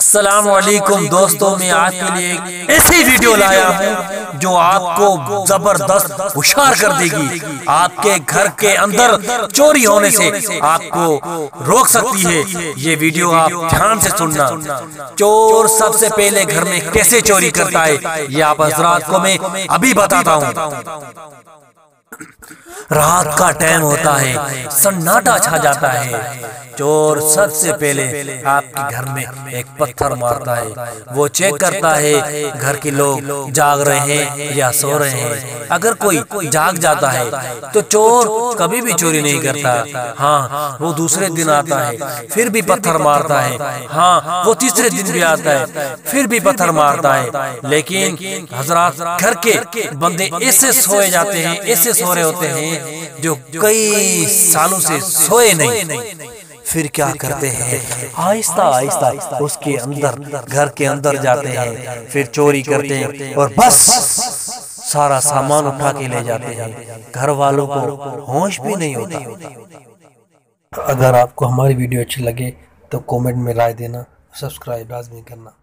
अस्सलामुअलैकुम दोस्तों, मैं आज के लिए एक ऐसी वीडियो लाया हूँ जो आपको जबरदस्त होशियार कर देगी। आपके घर के अंदर चोरी होने से आपको रोक सकती है। ये वीडियो आप ध्यान से सुनना। चोर सबसे पहले घर में कैसे चोरी करता है ये आप हजरात को मैं अभी बताता हूँ। रात का टाइम होता है, सन्नाटा छा जाता है। चोर सबसे पहले आपके घर में एक पत्थर मारता है। वो चेक करता है घर के लोग जाग रहे हैं या सो रहे हैं। अगर कोई जाग जाता है तो चोर कभी भी चोरी नहीं करता। हाँ, वो दूसरे दिन आता है फिर भी पत्थर मारता है। हाँ, वो तीसरे दिन भी आता है फिर भी पत्थर मारता है। लेकिन हजरात, घर के बंदे ऐसे सोए जाते हैं, ऐसे सो रहे होते हैं जो कई सालों से सोए नहीं। फिर क्या करते हैं, आहिस्ता आहिस्ता उसके अंदर, घर के अंदर जाते हैं, फिर चोरी करते हैं और बस सारा सामान उठा के ले जाते हैं। घर वालों को होश भी नहीं होता। अगर आपको हमारी वीडियो अच्छी लगे तो कमेंट में राय देना, सब्सक्राइब लाजमी करना।